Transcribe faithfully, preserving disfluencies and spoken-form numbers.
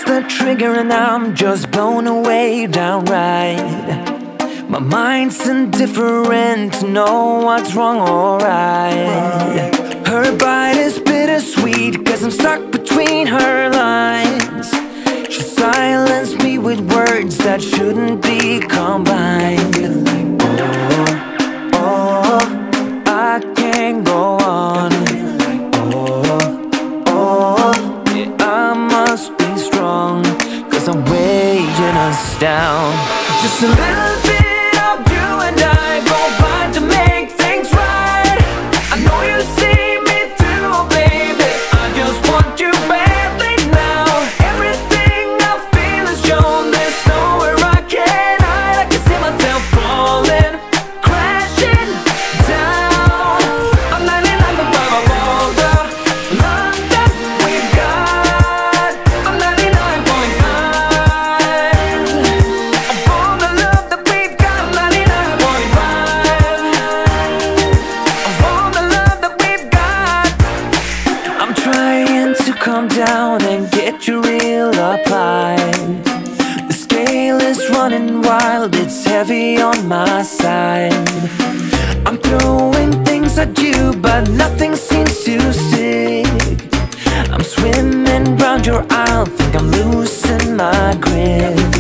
the trigger and I'm just blown away downright. My mind's indifferent to know what's wrong or right. Her bite is bittersweet, cause I'm stuck between her lines. She silenced me with words that shouldn't be combined. Oh, oh, I can't go on. Oh, oh, yeah, I must be strong, cause I'm weighing us down. Just a little bit of you and I go by to make things right. I know you see me through, baby, I just want you badly now. Everything I feel is shown, there's nowhere I can hide. I can see myself falling, crashing down. I'm ninety-nine above all the love that we've got. I'm ninety-nine point five of all the love that we've got. I'm ninety-nine point five of all the love that we've got. I'm trying to calm down and get you real alive. The scale is running wild, it's heavy on my side. I'm throwing things at you, but nothing seems to stick. I'm swimming round your aisle, think I'm losing my grip.